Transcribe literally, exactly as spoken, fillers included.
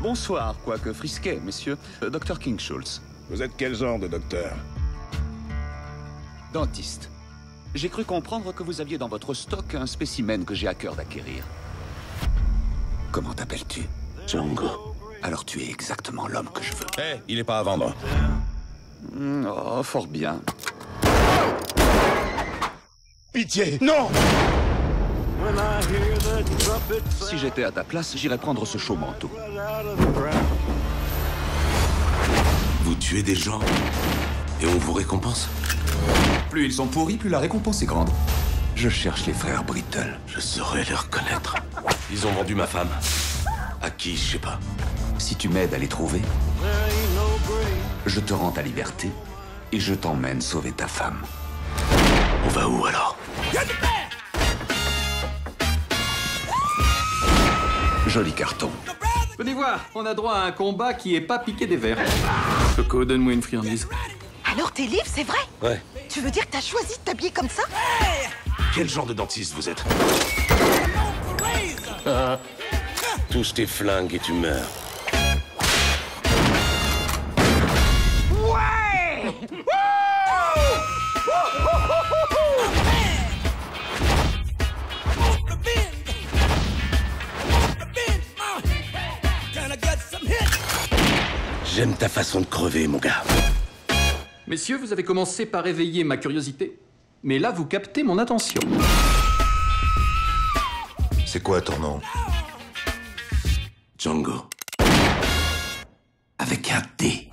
Bonsoir, quoique frisquet, messieurs. Euh, docteur King Schultz. Vous êtes quel genre de docteur? Dentiste. J'ai cru comprendre que vous aviez dans votre stock un spécimen que j'ai à cœur d'acquérir. Comment t'appelles-tu? Django. Alors tu es exactement l'homme que je veux. Eh, hey, il est pas à vendre. Mm, oh, fort bien. Pitié, non! Si j'étais à ta place, j'irais prendre ce chaud manteau. Vous tuez des gens et on vous récompense? Plus ils sont pourris, plus la récompense est grande. Je cherche les frères Brittle. Je saurais les reconnaître. Ils ont vendu ma femme. À qui, je sais pas. Si tu m'aides à les trouver, je te rends ta liberté et je t'emmène sauver ta femme. On va où alors? Joli carton. Venez voir, on a droit à un combat qui est pas piqué des verres. Coco, donne-moi une friandise. Alors t'es libre, c'est vrai? Ouais. Tu veux dire que t'as choisi de t'habiller comme ça? Quel genre de dentiste vous êtes? Ah. Touche tes flingues et tu meurs. Ouais! J'aime ta façon de crever, mon gars. Messieurs, vous avez commencé par éveiller ma curiosité, mais là, vous captez mon attention. C'est quoi ton nom? Django. Avec un D.